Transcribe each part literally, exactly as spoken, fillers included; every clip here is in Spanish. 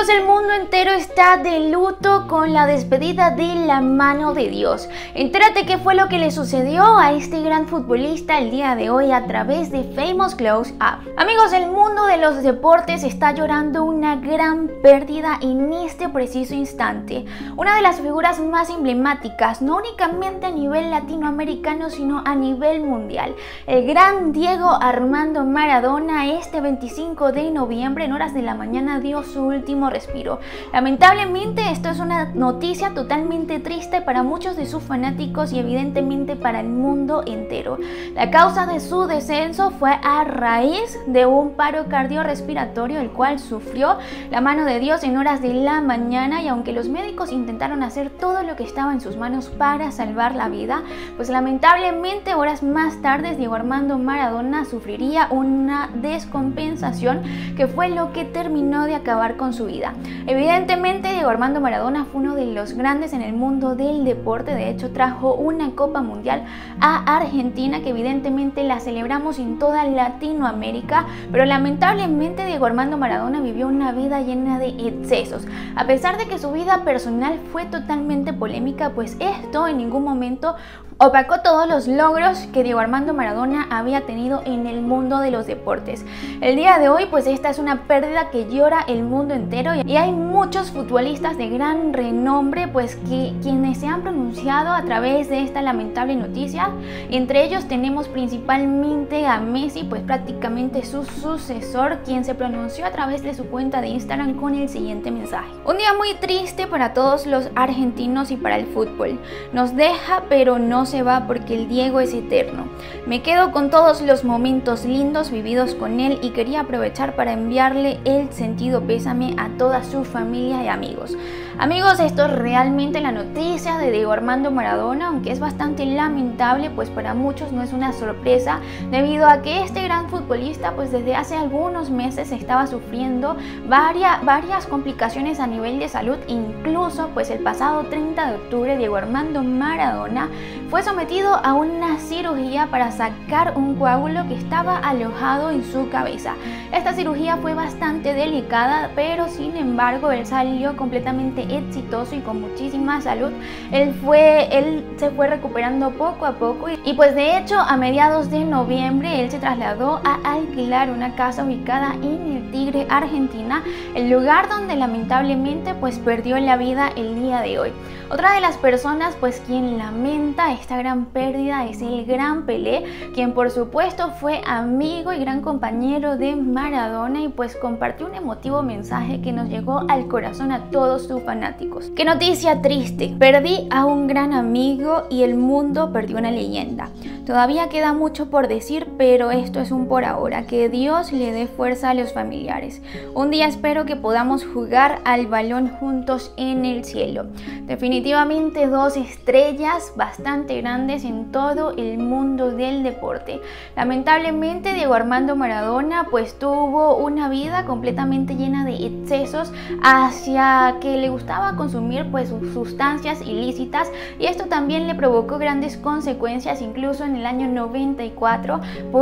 Amigos, el mundo entero está de luto con la despedida de la mano de Dios. Entérate qué fue lo que le sucedió a este gran futbolista el día de hoy a través de Famous Close Up. Amigos, el mundo de los deportes está llorando una gran pérdida en este preciso instante. Una de las figuras más emblemáticas, no únicamente a nivel latinoamericano, sino a nivel mundial. El gran Diego Armando Maradona, este veinticinco de noviembre en horas de la mañana dio su último respiro. Lamentablemente esto es una noticia totalmente triste para muchos de sus fanáticos y evidentemente para el mundo entero. La causa de su descenso fue a raíz de un paro cardiorrespiratorio el cual sufrió la mano de Dios en horas de la mañana, y aunque los médicos intentaron hacer todo lo que estaba en sus manos para salvar la vida, pues lamentablemente horas más tarde Diego Armando Maradona sufriría una descompensación que fue lo que terminó de acabar con su vida. Evidentemente Diego Armando Maradona fue uno de los grandes en el mundo del deporte. De hecho trajo una Copa Mundial a Argentina que evidentemente la celebramos en toda Latinoamérica, pero lamentablemente Diego Armando Maradona vivió una vida llena de excesos. A pesar de que su vida personal fue totalmente polémica, pues esto en ningún momento opacó todos los logros que Diego Armando Maradona había tenido en el mundo de los deportes. El día de hoy pues esta es una pérdida que llora el mundo entero, y hay muchos futbolistas de gran renombre pues que quienes se han pronunciado a través de esta lamentable noticia. Entre ellos tenemos principalmente a Messi, pues prácticamente su sucesor, quien se pronunció a través de su cuenta de Instagram con el siguiente mensaje: un día muy triste para todos los argentinos y para el fútbol. Nos deja pero no se va porque el Diego es eterno. Me quedo con todos los momentos lindos vividos con él y quería aprovechar para enviarle el sentido pésame a toda su familia y amigos. Amigos, esto es realmente la noticia de Diego Armando Maradona, aunque es bastante lamentable, pues para muchos no es una sorpresa, debido a que este gran futbolista pues desde hace algunos meses estaba sufriendo varias, varias complicaciones a nivel de salud. Incluso pues el pasado treinta de octubre Diego Armando Maradona fue sometido a una cirugía para sacar un coágulo que estaba alojado en su cabeza. Esta cirugía fue bastante delicada, pero sin embargo él salió completamente exitoso y con muchísima salud. Él fue, él se fue recuperando poco a poco y, y pues de hecho a mediados de noviembre él se trasladó a alquilar una casa ubicada en el Tigre, Argentina, el lugar donde lamentablemente pues perdió la vida el día de hoy. Otra de las personas pues quien lamenta esta gran pérdida es el gran Pelé, quien por supuesto fue amigo y gran compañero de Maradona y pues compartió un emotivo mensaje que nos llegó al corazón a todos sus fanáticos. Qué noticia triste: perdí a un gran amigo y el mundo perdió una leyenda. Todavía queda mucho por decir, pero esto es un por ahora. Que Dios le dé fuerza a los familiares. Un día espero que podamos jugar al balón juntos en el cielo. Definitivamente dos estrellas bastante grandes en todo el mundo del deporte. Lamentablemente Diego Armando Maradona pues tuvo una vida completamente llena de excesos, hacia que le gustaba consumir pues sustancias ilícitas, y esto también le provocó grandes consecuencias. Incluso en el año noventa y cuatro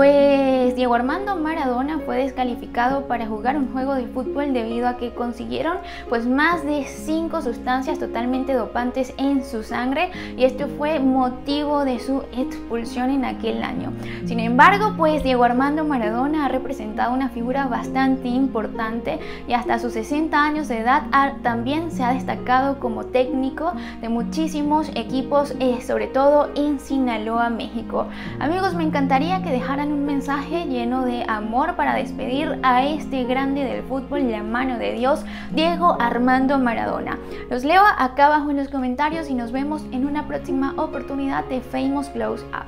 pues Diego Armando Maradona fue descalificado para jugar un juego de fútbol debido a que consiguieron pues más de cinco sustancias totalmente dopantes en su sangre, y esto fue motivo de su expulsión en aquel año. Sin embargo pues Diego Armando Maradona ha representado una figura bastante importante, y hasta sus sesenta años de edad ha, también se ha destacado como técnico de muchísimos equipos, eh, sobre todo en Sinaloa, México. Amigos, me encantaría que dejaran un mensaje lleno de amor para despedir a este grande del fútbol, la mano de Dios, Diego Armando Maradona. Los leo acá abajo en los comentarios y nos vemos en una próxima oportunidad de Famous Close Up.